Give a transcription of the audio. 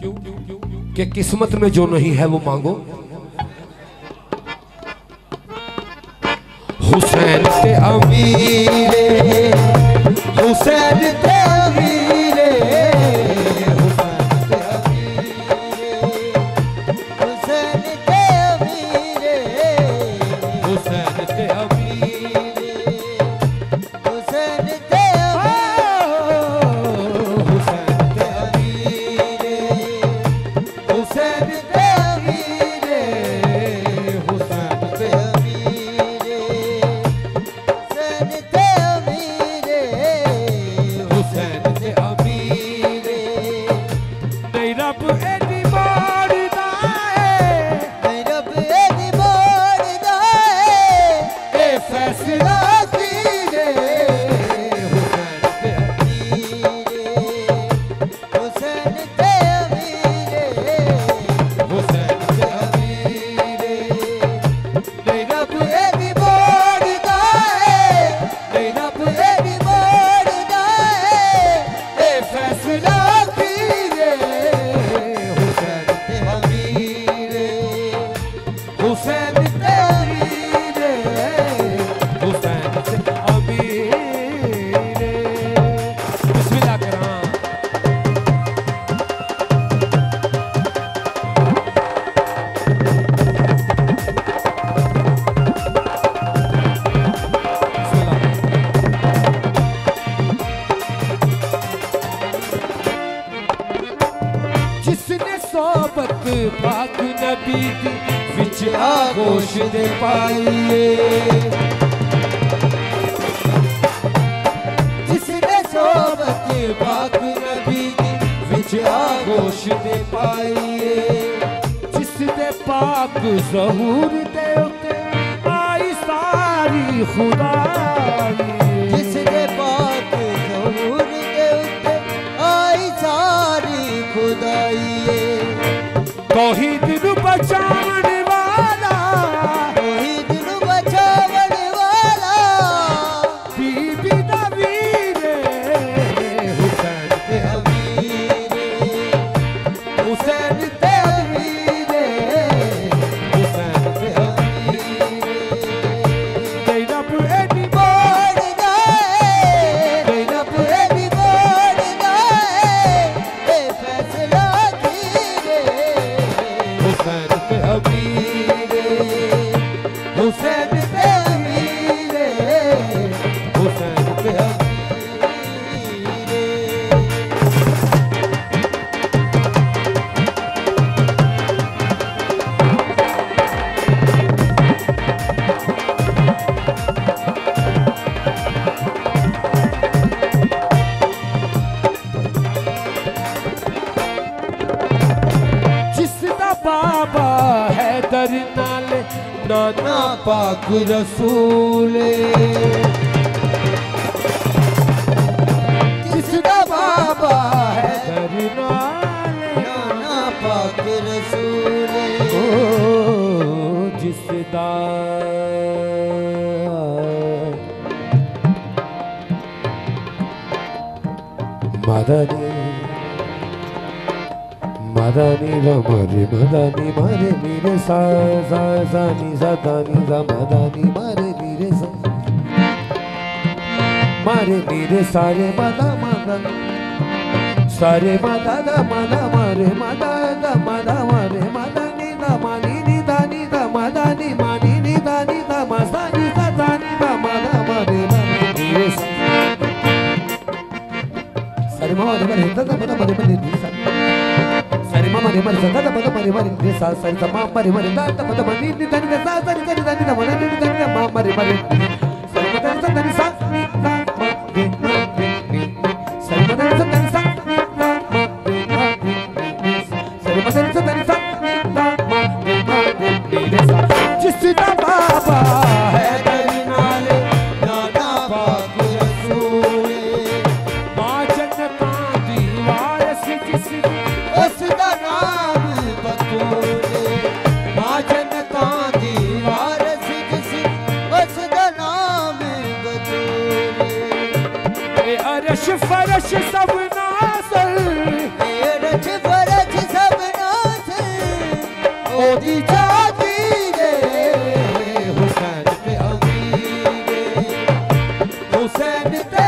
कि किस्मत में जो नहीं है वो मांगो। हुसैन ते अमीरे, हुसैन ते अमीरे, हुसैन ते अमीरे, हुसैन ते अमीरे, हुसैन ते अमीरे, हुसैन ते अमीरे, हुसैन ते अमीरे, हुसैन ते अमीरे, हुसैन ते हुसैन ते अमीरे, अमीरे। नहीं रब एडी मारदा है, नहीं रब एडी मारदा है, ए फैसला कीरे। हुसैन ते हुसैन ते अमीरे, हुसैन ते अमीरे। नहीं रब एडी मारदा है, नहीं रब एडी मारदा है, ए फैसला कीरे। हुसैन ते अमीरे, हुसैन ते अमीरे, हुसैन ते अमीरे। बिस्मिल्लाह करा। जिसने सोबत पाक नबी दी विच आगोश दे पाइए, जिसने सोबत पाक नबी दी विच आगोश दे पाइए, जिसने पाक ज़हूर दे उते आई सारी खुदाई। जिसने पाक ज़हूर दे उत्ते आई सारी खुदाई। तौहीद नू बचावन वाला, तौहीद नू बचावन वाला, बीबी दा वीरे। हुसैन ते अमीरे, हुसैन ते अमीरे, हुसैन ते अमीरे। नहीं रब एडी मारदा है, नहीं रब एडी मारदा है, ए फैसला कीरे। हुसैन ते अमीरे, हुसैन ते अमीरे, हुसैन ते अमीरे। जिसदा बाबा है दर नाले नाना पाक रसूले, जिसदा बाबा है दर नाले नाना पाक रसूले। ओ जिसदा मदनी मदनी रमरे मदनी मारे नीरे सा सा सा नी सा दा नी सा मदनी मारे नीरे सा मारे नीरे सारे मदा मदा सारे मदा दा मदा मारे मदा दा मदा मारे मदा नी दा मानी नी दा नी दा मदा नी मानी नी दा नी दा मसा नी दा दा नी दा मदा मारे नीरे सा सारे मारे मारे दा दा मदा मारे मारे नी सा सारे मामा रे मारे दा दा मदा मारे मारे नी सा सारे दा मामा मारे मारे दा दा मदा मानी नी दा नी दा सा सारे दा नी दा नी दा मदा नी दा नी दा मामा मारे मारे सारे मदा दा दा नी सा नी दा मा रे मा रे नी सारे मदा दा दा नी सा नी दा मा रे मा रे नी सारे मदा दा दा नी सा नी दा मा रे मा रे नी सा। जिसदा बाबा है दर नाले नाना पाक रसूले, मां जन्नतां दी वारिस जिस उसदा नाम बतूले। मां जन्नतां दी वारिस जिस उसदा नाम बतूले। अरश फरश सब नाज़र, अरश फरश मोदी जागीरे हुसैन पे अमीरे हुसैन पे